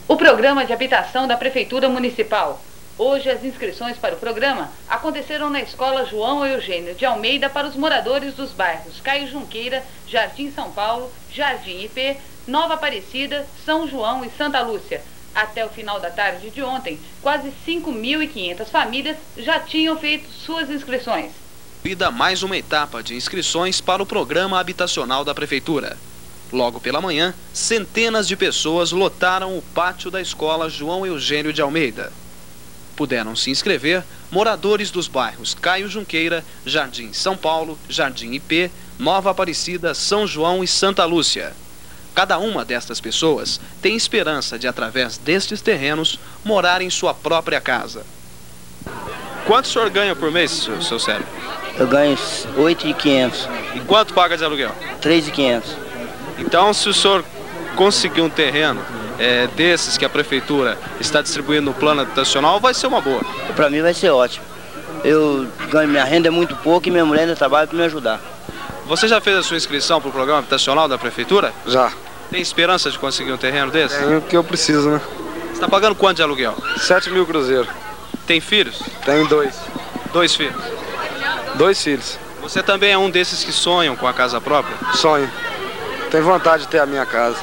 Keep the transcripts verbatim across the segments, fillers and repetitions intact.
O programa de habitação da Prefeitura Municipal. Hoje as inscrições para o programa aconteceram na Escola João Eugênio de Almeida para os moradores dos bairros Caio Junqueira, Jardim São Paulo, Jardim I P, Nova Aparecida, São João e Santa Lúcia. Até o final da tarde de ontem, quase cinco mil e quinhentas famílias já tinham feito suas inscrições. Vida mais uma etapa de inscrições para o programa habitacional da Prefeitura. Logo pela manhã, centenas de pessoas lotaram o pátio da Escola João Eugênio de Almeida. Puderam se inscrever moradores dos bairros Caio Junqueira, Jardim São Paulo, Jardim I P, Nova Aparecida, São João e Santa Lúcia. Cada uma destas pessoas tem esperança de, através destes terrenos, morar em sua própria casa. Quanto o senhor ganha por mês, seu, seu Célio? Eu ganho oito mil e quinhentos. E quanto paga de aluguel? três mil e quinhentos. Então, se o senhor conseguir um terreno é, desses que a Prefeitura está distribuindo no plano habitacional, vai ser uma boa. Para mim vai ser ótimo. Eu ganho, minha renda é muito pouca e minha mulher ainda trabalha para me ajudar. Você já fez a sua inscrição para o programa habitacional da Prefeitura? Já. Tem esperança de conseguir um terreno desse? Tenho o que eu preciso, né? Você está pagando quanto de aluguel? sete mil cruzeiros. Tem filhos? Tenho dois. Dois filhos? Dois filhos. Você também é um desses que sonham com a casa própria? Sonho. Tenho vontade de ter a minha casa.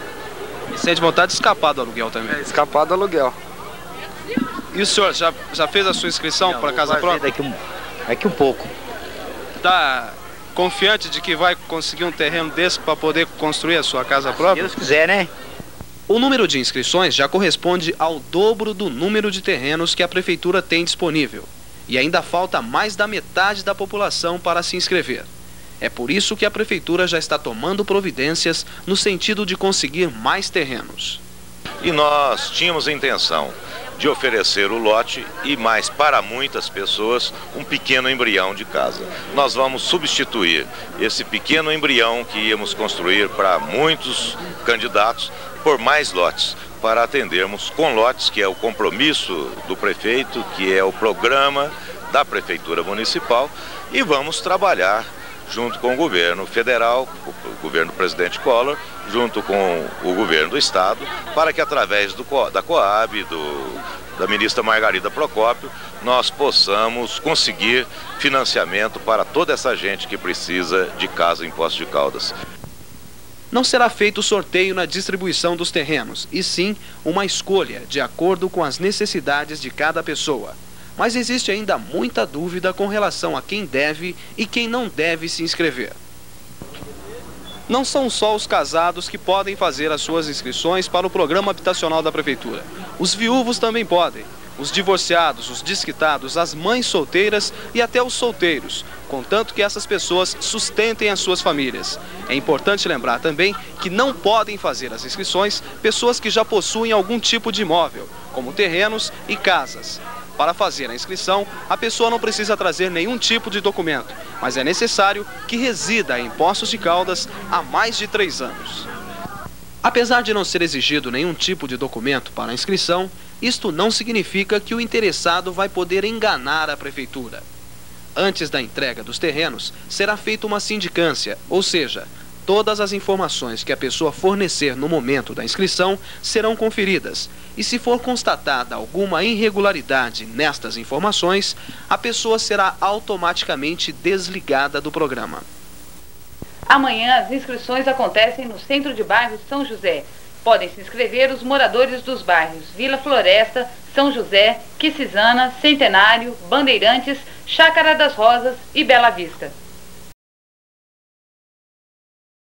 E sente vontade de escapar do aluguel também? É, escapar do aluguel. E o senhor já, já fez a sua inscrição para a casa própria? Daqui um, daqui um pouco. Está confiante de que vai conseguir um terreno desse para poder construir a sua casa própria? Se Deus quiser, né? O número de inscrições já corresponde ao dobro do número de terrenos que a Prefeitura tem disponível. E ainda falta mais da metade da população para se inscrever. É por isso que a Prefeitura já está tomando providências no sentido de conseguir mais terrenos. E nós tínhamos a intenção de oferecer o lote e mais para muitas pessoas um pequeno embrião de casa. Nós vamos substituir esse pequeno embrião que íamos construir para muitos candidatos por mais lotes, para atendermos com lotes, que é o compromisso do prefeito, que é o programa da Prefeitura Municipal, e vamos trabalhar junto com o governo federal, o governo do presidente Collor, junto com o governo do estado, para que através do, da Coab, do, da ministra Margarida Procópio, nós possamos conseguir financiamento para toda essa gente que precisa de casa em Poços de Caldas. Não será feito sorteio na distribuição dos terrenos, e sim uma escolha de acordo com as necessidades de cada pessoa. Mas existe ainda muita dúvida com relação a quem deve e quem não deve se inscrever. Não são só os casados que podem fazer as suas inscrições para o programa habitacional da Prefeitura. Os viúvos também podem. Os divorciados, os desquitados, as mães solteiras e até os solteiros, contanto que essas pessoas sustentem as suas famílias. É importante lembrar também que não podem fazer as inscrições pessoas que já possuem algum tipo de imóvel, como terrenos e casas. Para fazer a inscrição, a pessoa não precisa trazer nenhum tipo de documento, mas é necessário que resida em Poços de Caldas há mais de três anos. Apesar de não ser exigido nenhum tipo de documento para a inscrição, isto não significa que o interessado vai poder enganar a Prefeitura. Antes da entrega dos terrenos, será feita uma sindicância, ou seja, todas as informações que a pessoa fornecer no momento da inscrição serão conferidas. E se for constatada alguma irregularidade nestas informações, a pessoa será automaticamente desligada do programa. Amanhã as inscrições acontecem no Centro de Bairros São José. Podem se inscrever os moradores dos bairros Vila Floresta, São José, Quisizana, Centenário, Bandeirantes, Chácara das Rosas e Bela Vista.